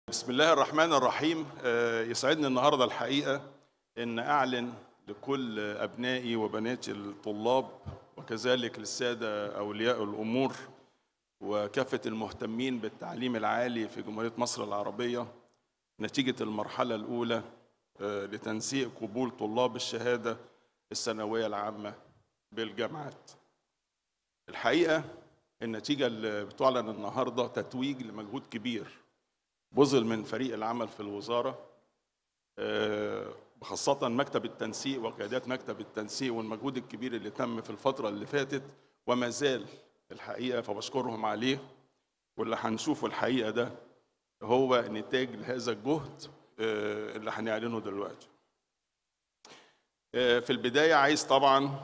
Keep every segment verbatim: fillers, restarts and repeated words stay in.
بسم الله الرحمن الرحيم. يسعدني النهارده الحقيقه ان اعلن لكل ابنائي وبناتي الطلاب وكذلك للساده اولياء الامور وكافه المهتمين بالتعليم العالي في جمهوريه مصر العربيه نتيجه المرحله الاولى لتنسيق قبول طلاب الشهاده الثانويه العامه بالجامعات. الحقيقه النتيجه اللي بتعلن النهارده تتويج لمجهود كبير بذل من فريق العمل في الوزارة، خاصة مكتب التنسيق وقيادات مكتب التنسيق والمجهود الكبير اللي تم في الفترة اللي فاتت وما زال الحقيقة، فبشكرهم عليه. واللي هنشوفه الحقيقة ده هو نتاج لهذا الجهد اللي هنعلنه دلوقتي. في البداية عايز طبعا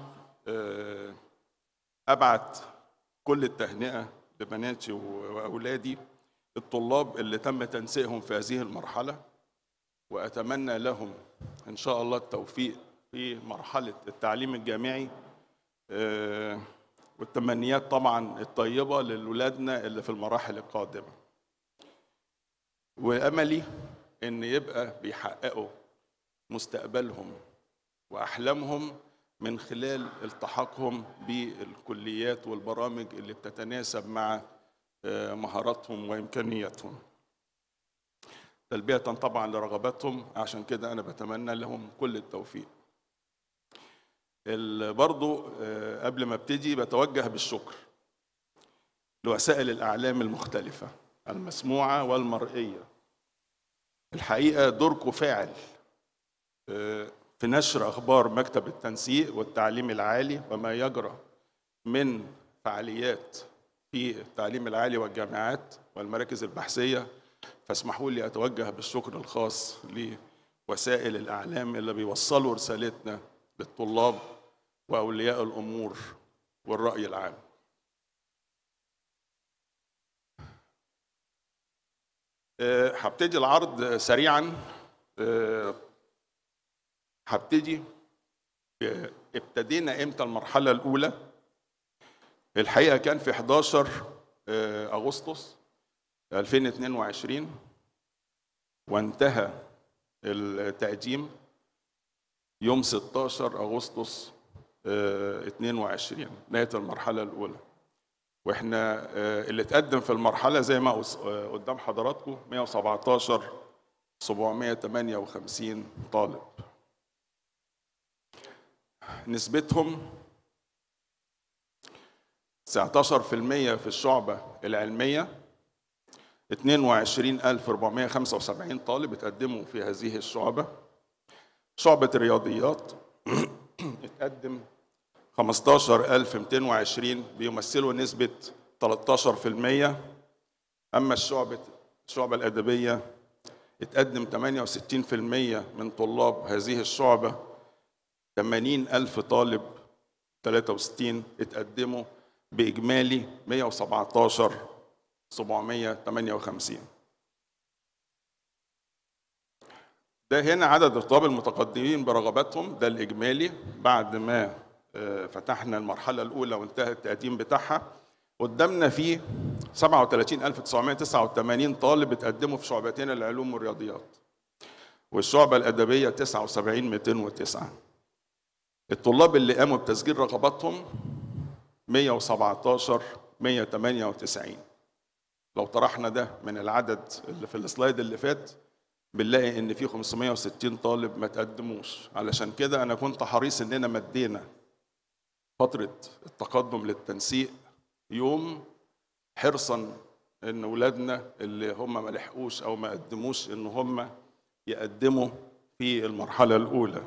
أبعت كل التهنئة لبناتي وأولادي الطلاب اللي تم تنسيقهم في هذه المرحلة، وأتمنى لهم إن شاء الله التوفيق في مرحلة التعليم الجامعي، والتمنيات طبعا الطيبة لولادنا اللي في المراحل القادمة. وأملي إن يبقى بيحققوا مستقبلهم وأحلامهم من خلال التحاقهم بالكليات والبرامج اللي بتتناسب مع مهاراتهم وإمكانياتهم، تلبية طبعا لرغباتهم. عشان كده أنا بتمنى لهم كل التوفيق. برضو قبل ما ابتدي بتوجه بالشكر لوسائل الإعلام المختلفة المسموعة والمرئية. الحقيقة دوركم فاعل في نشر أخبار مكتب التنسيق والتعليم العالي وما يجرى من فعاليات في التعليم العالي والجامعات والمراكز البحثية. فاسمحوا لي أتوجه بالشكر الخاص لوسائل الإعلام اللي بيوصلوا رسالتنا للطلاب وأولياء الأمور والرأي العام. أه هبتدي العرض سريعا. أه هبتدي ابتدينا امتى المرحلة الأولى؟ الحقيقة كان في حداشر أغسطس ألفين واثنين وعشرين، وانتهى التقديم يوم ستاشر أغسطس اثنين وعشرين، نهاية المرحلة الأولى. واحنا اللي تقدم في المرحلة زي ما قدام حضراتكم مئة وسبعتاشر ألف وسبعمئة وثمانية وخمسين طالب. نسبتهم تسعتاشر بالمئة في الشعبة العلمية، اثنين وعشرين ألف وأربعمئة وخمسة وسبعين طالب اتقدموا في هذه الشعبة. شعبة الرياضيات اتقدم خمستاشر ألف ومئتين وعشرين بيمثلوا نسبة تلتاشر بالمئة. أما الشعبة الشعبة الأدبية اتقدم ثمانية وستين بالمئة من طلاب هذه الشعبة، ثمانين ألف طالب ثلاثة وستين اتقدموا بإجمالي مئة وسبعتاشر ألف وسبعمئة وثمانية وخمسين. ده هنا عدد الطلاب المتقدمين برغباتهم، ده الإجمالي بعد ما فتحنا المرحلة الأولى وانتهى التقديم بتاعها. قدامنا فيه سبعة وثلاثين ألف وتسعمئة وتسعة وثمانين طالب اتقدموا في شعبتين العلوم والرياضيات، والشعبة الأدبية تسعة وسبعين ألف ومئتين وتسعة. الطلاب اللي قاموا بتسجيل رغباتهم مئة وسبعتاشر ألف ومئة وثمانية وتسعين. لو طرحنا ده من العدد اللي في السلايد اللي فات بنلاقي ان في خمسمئة وستين طالب ما تقدموش. علشان كده انا كنت حريص اننا مدينا فترة التقدم للتنسيق يوم، حرصا ان اولادنا اللي هم ما لحقوش او ما قدموش ان هم يقدموا في المرحلة الاولى.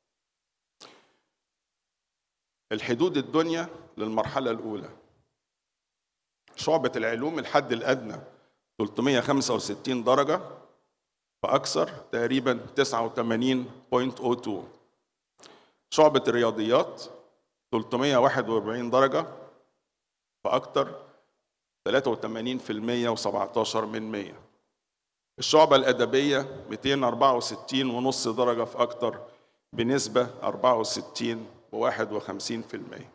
الحدود الدنيا للمرحلة الاولى: شعبة العلوم الحد الأدنى ثلاثمئة وخمسة وستين درجة فأكثر، تقريبا تسعة وثمانين فاصلة صفر اثنين. شعبة الرياضيات ثلاثمئة وواحد وأربعين درجة فأكثر، ثلاثة وثمانين بالمئة وسبعتاشر من مئة. الشعبة الأدبية مئتين وأربعة وستين ونص درجة فأكثر، بنسبة أربعة وستين وواحد وخمسين بالمئة.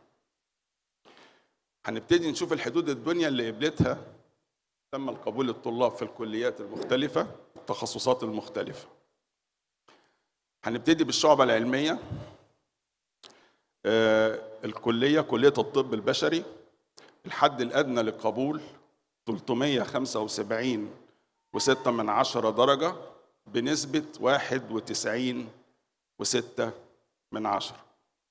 هنبتدي نشوف الحدود الدنيا اللي قبلتها تم القبول الطلاب في الكليات المختلفة. التخصصات المختلفة. هنبتدي بالشعبة العلمية. الكلية كلية الطب البشري، الحد الأدنى للقبول ثلاثمائة وخمسة وسبعين وستة من عشرة درجة بنسبة واحد وتسعين وستة من عشرة.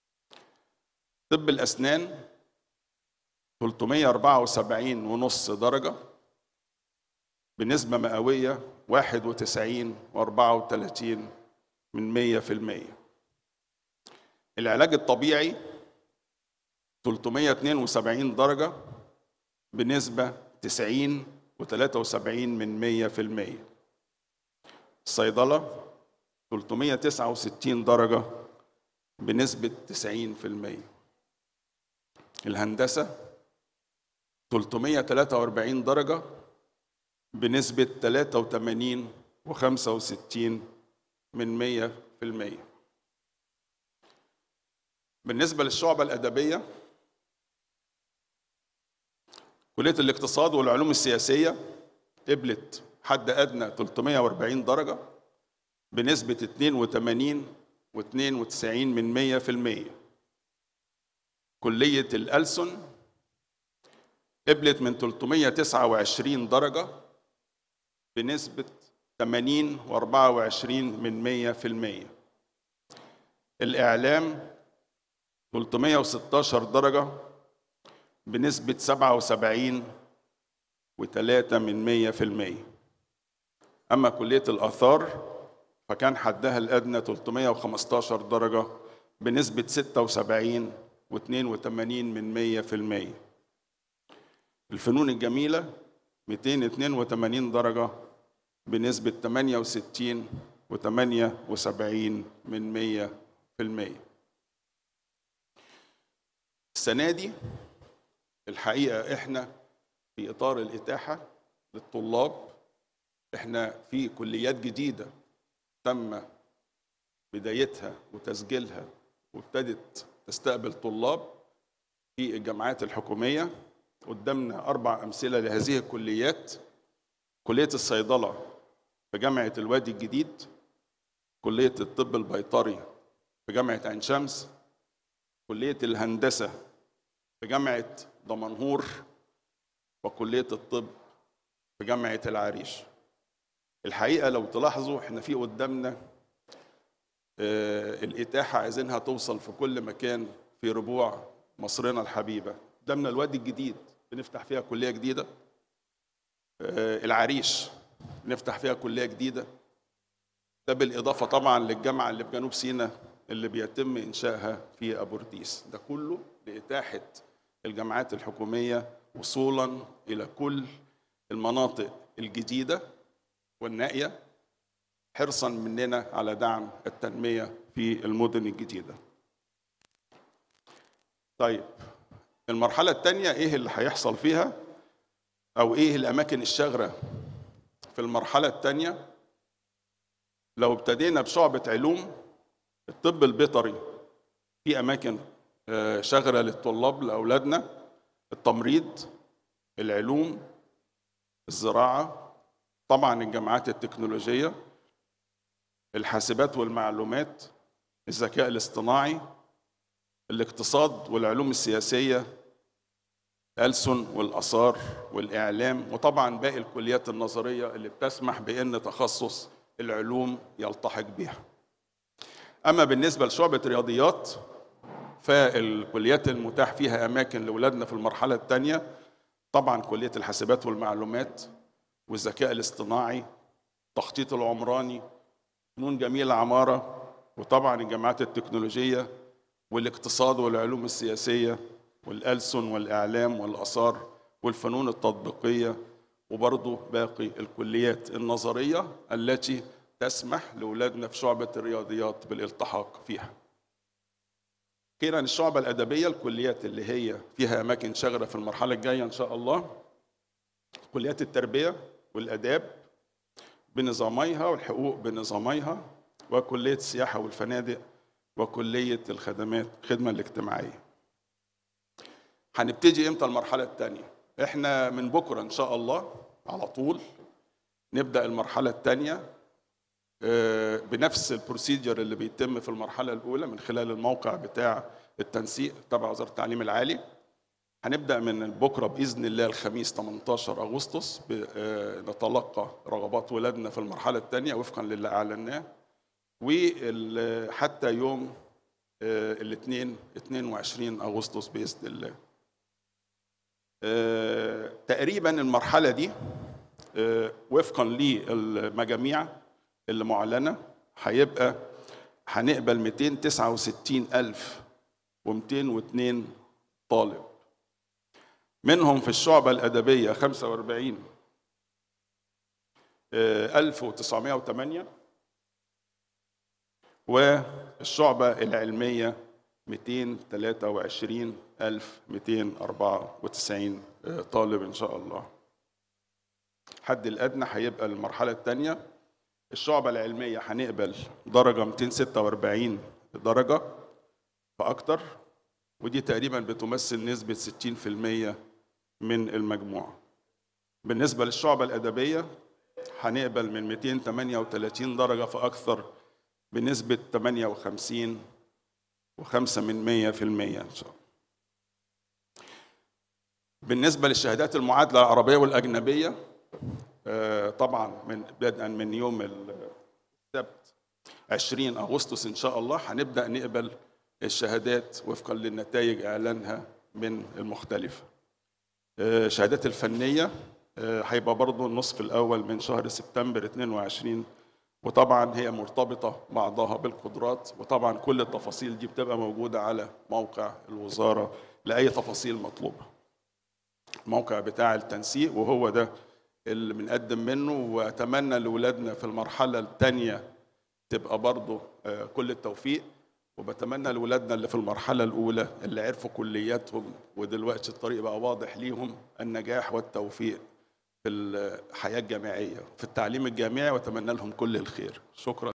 طب الأسنان ثلاثمائة وأربعة وسبعين ونص درجة بنسبة مئوية واحد وتسعين وأربعة وثلاثين من مية في المية. العلاج الطبيعي ثلاثمائة واثنين وسبعين درجة بنسبة تسعين وثلاثة وسبعين من مية في المية. الصيدلة ثلاثمائة وتسعة وستين درجة بنسبة تسعين في المية. الهندسة ثلاثمائة وثلاثة وأربعين درجة بنسبة ثلاثة وثمانين وخمسة وستين من مية في المية. بالنسبة للشعبة الأدبية كلية الاقتصاد والعلوم السياسية قبلت حد أدنى ثلاثمائة وأربعين درجة بنسبة اثنين وثمانين واثنين وتسعين من مية في المية. كلية الألسن قبلت من ثلاثمائة وتسعة وعشرين درجة بنسبة ثمانين وأربعة وعشرين من مية في المية. الإعلام ثلاثمائة وستة عشر درجة بنسبة سبعة وسبعين وثلاثة من مية في المية. أما كلية الآثار فكان حدها الأدنى ثلاثمائة وخمسة عشر درجة بنسبة ستة وسبعين واثنين وثمانين من مية في المية. الفنون الجميلة مئتين واثنين وثمانين درجة بنسبة ثمانية وستين وثمانية وسبعين من مية في المية. السنة دي الحقيقة احنا في إطار الإتاحة للطلاب، احنا في كليات جديدة تم بدايتها وتسجيلها وابتدت تستقبل طلاب في الجامعات الحكومية. قدامنا أربع أمثلة لهذه الكليات: كلية الصيدلة في جامعة الوادي الجديد، كلية الطب البيطري في جامعة عين شمس، كلية الهندسة في جامعة دمنهور، وكلية الطب في جامعة العريش. الحقيقة لو تلاحظوا احنا في قدامنا اه الإتاحة عايزينها توصل في كل مكان في ربوع مصرنا الحبيبة. قدامنا الوادي الجديد بنفتح فيها كلية جديدة، اه العريش بنفتح فيها كلية جديدة، ده بالإضافة طبعا للجامعة اللي في جنوب سيناء اللي بيتم إنشائها في أبورديس. ده كله لإتاحة الجامعات الحكومية وصولا إلى كل المناطق الجديدة والنائية، حرصا مننا على دعم التنمية في المدن الجديدة. طيب المرحلة الثانية إيه اللي هيحصل فيها أو إيه الأماكن الشاغرة في المرحلة الثانية؟ لو ابتدينا بشعبة علوم الطب البيطري في أماكن شاغرة للطلاب لأولادنا: التمريض، العلوم، الزراعة، طبعا الجامعات التكنولوجية، الحاسبات والمعلومات، الذكاء الاصطناعي، الاقتصاد والعلوم السياسية، الألسن والآثار والإعلام، وطبعا باقي الكليات النظرية اللي بتسمح بأن تخصص العلوم يلتحق بها. أما بالنسبة لشعبة رياضيات فالكليات المتاح فيها أماكن لأولادنا في المرحلة الثانية طبعا كلية الحاسبات والمعلومات والذكاء الاصطناعي، التخطيط العمراني، فنون جميلة عمارة، وطبعا الجامعات التكنولوجية والاقتصاد والعلوم السياسية والألسن والإعلام والآثار والفنون التطبيقية، وبرضه باقي الكليات النظرية التي تسمح لأولادنا في شعبة الرياضيات بالالتحاق فيها. أخيراً الشعبة الأدبية، الكليات اللي هي فيها أماكن شاغرة في المرحلة الجاية إن شاء الله: كليات التربية والآداب بنظاميها والحقوق بنظاميها، وكلية السياحة والفنادق، وكلية الخدمات الخدمة الاجتماعية. هنبتدي إمتى المرحلة الثانية؟ إحنا من بكرة إن شاء الله على طول نبدأ المرحلة الثانية بنفس البروسيجر اللي بيتم في المرحلة الأولى من خلال الموقع بتاع التنسيق تبع وزارة التعليم العالي. هنبدأ من بكرة بإذن الله الخميس ثمانية عشر أغسطس نتلقى رغبات ولادنا في المرحلة الثانية وفقا للي أعلناه، وحتى يوم الاثنين اثنين وعشرين أغسطس بإذن الله. تقريبا المرحلة دي وفقا للمجاميع اللي معلنة هيبقى هنقبل مئتين وتسعة وستين ألف ومئتين واثنين طالب، منهم في الشعبة الأدبية خمسة وأربعين ألف وتسعمائة وثمانية، والشعبة العلمية مئتين وثلاثة وعشرين ألف ومئتين وأربعة وتسعين طالب إن شاء الله. الحد الأدنى هيبقى المرحلة الثانية الشعبة العلمية هنقبل درجة مئتين وستة وأربعين درجة فأكتر، ودي تقريبا بتمثل نسبة ستين بالمئة من المجموع. بالنسبة للشعبة الأدبية هنقبل من مئتين وثمانية وثلاثين درجة فأكثر بنسبة ثمانية وخمسين وخمسة من مئة في المئة إن شاء الله. بالنسبة للشهادات المعادلة العربية والأجنبية طبعا من بدءا من يوم السبت عشرين أغسطس إن شاء الله هنبدأ نقبل الشهادات وفقا للنتائج إعلانها من المختلفة. الشهادات الفنية هيبقى برضو النصف الأول من شهر سبتمبر اثنين وعشرين، وطبعا هي مرتبطة بعضها بالقدرات، وطبعا كل التفاصيل دي بتبقى موجودة على موقع الوزارة لأي تفاصيل مطلوبة. الموقع بتاع التنسيق وهو ده اللي بنقدم منه، وأتمنى لأولادنا في المرحلة الثانية تبقى برضو كل التوفيق، وبتمنى لأولادنا اللي في المرحلة الأولى اللي عرفوا كلياتهم ودلوقتي الطريق بقى واضح ليهم النجاح والتوفيق في الحياة الجامعية في التعليم الجامعي، وأتمنى لهم كل الخير. شكرا.